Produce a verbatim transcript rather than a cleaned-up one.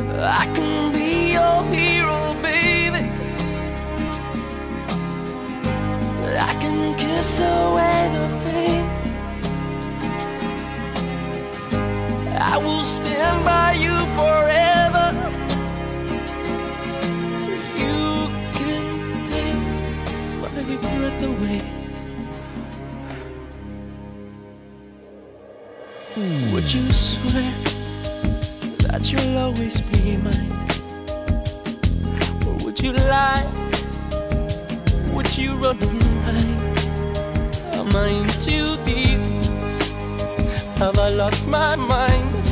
I can be your hero, baby. I can kiss away the pain. I will stand by you forever. You can take my breath away. Would you swear that you'll always be mine? Or would you lie? Would you run and hide? Am I in too deep? Have I lost my mind?